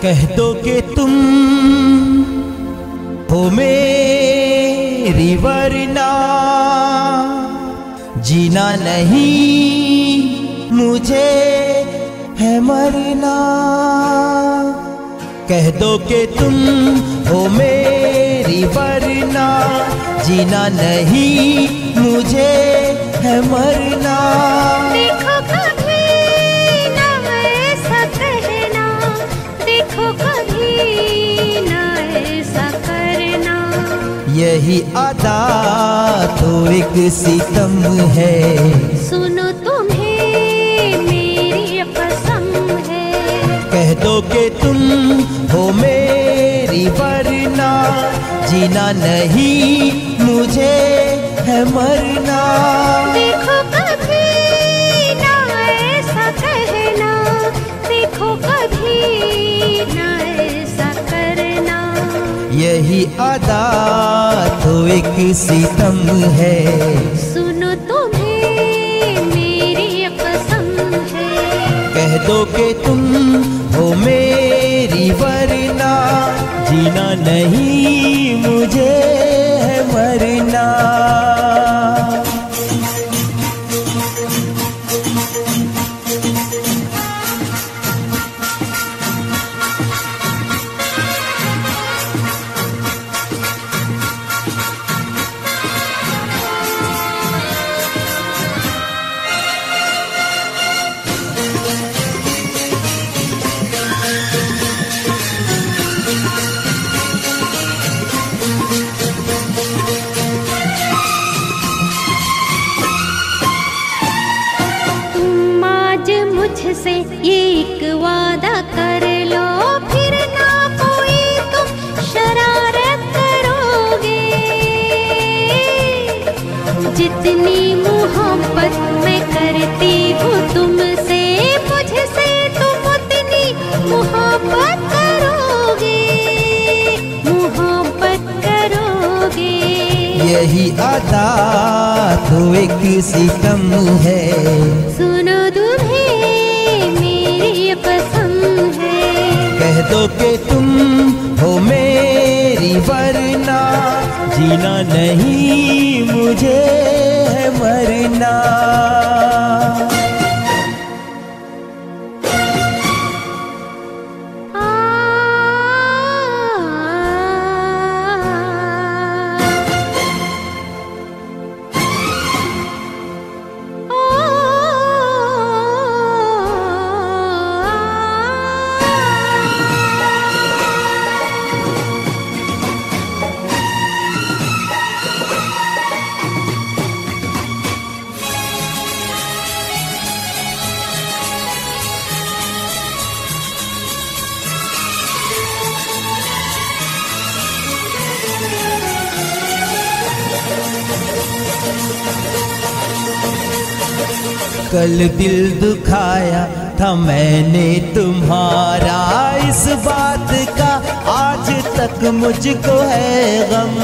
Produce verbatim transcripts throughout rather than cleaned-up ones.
कह दो कि तुम हो मेरी वरना जीना नहीं मुझे है मरना। कह दो कि तुम हो मेरी वरना जीना नहीं मुझे है मरना। देखो कभी ना ऐसा कहना, देखो कभी ना ऐसा करना। यही अदा तो एक सितम है, सुनो तुम्हें मेरी कसम है। कह दो कि तुम हो मेरी वरना जीना नहीं मुझे है मरना। देखो कभी ना ऐसा कहना, देखो कभी ना ऐसा करना। यही अदा तो एक सितम है, सुनो तुम्हें मेरी कसम है। कह दो कि तुम हो मेरी वरना जीना नहीं मुझे है मरना। मुझसे ये एक वादा कर लो, फिर ना कोई तुम शरारत करोगे। जितनी मोहब्बत मैं करती हूँ तुमसे, मुझसे तुम उतनी मोहब्बत करोगे, मोहब्बत करोगे। यही अदा तो एक सितम है, सुनो तुम्हें पसंद है। कह दो कि तुम हो मेरी वरना जीना नहीं मुझे है मरना। कल दिल दुखाया था मैंने तुम्हारा, इस बात का आज तक मुझको है गम।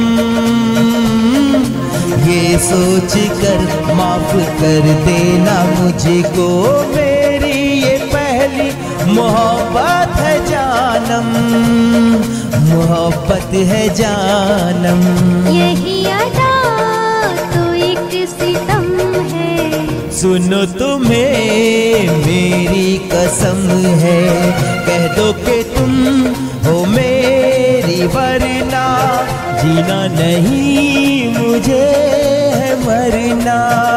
ये सोच कर माफ कर देना मुझको, मेरी ये पहली मोहब्बत है जानम, मोहब्बत है जानम। यही अदा तो एक सितम है, सुनो तुम्हें मेरी कसम है। कह दो कि तुम हो मेरी वरना जीना नहीं मुझे है मरना।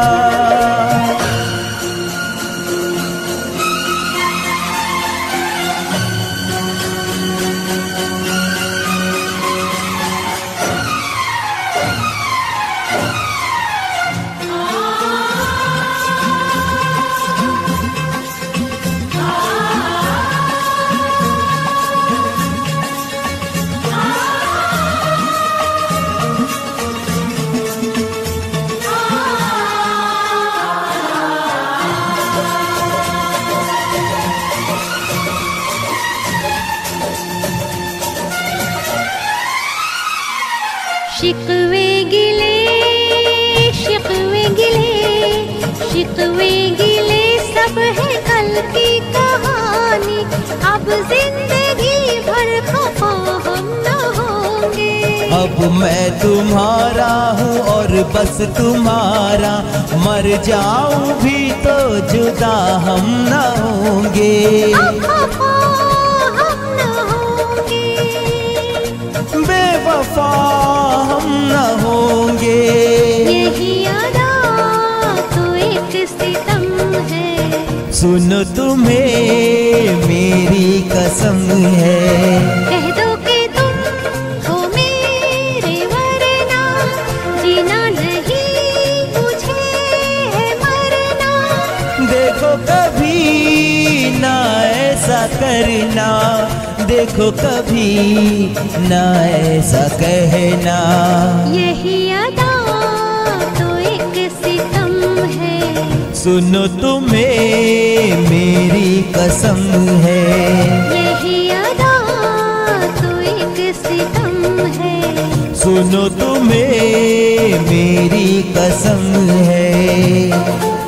शिकवे गिले शिकवे गिले शिकवे गिले सब है कल की कहानी, अब जिंदगी अब मैं तुम्हारा हूँ और बस तुम्हारा, मर जाऊं भी तो जुदा हम न होंगे। हम न होंगे, बेवफा हम न होंगे। यही अदा तो एक सितम है, सुनो तुम्हें मेरी कसम है। कह दो कि तुम हो मेरे वरना, जीना नहीं मुझे है मरना। देखो कभी ना ऐसा करना, देखो कभी ना ऐसा कहना। यही अदा तो एक सितम है, सुनो तुम्हें मेरी कसम है। यही अदा तो एक सितम है, सुनो तुम्हें मेरी कसम है।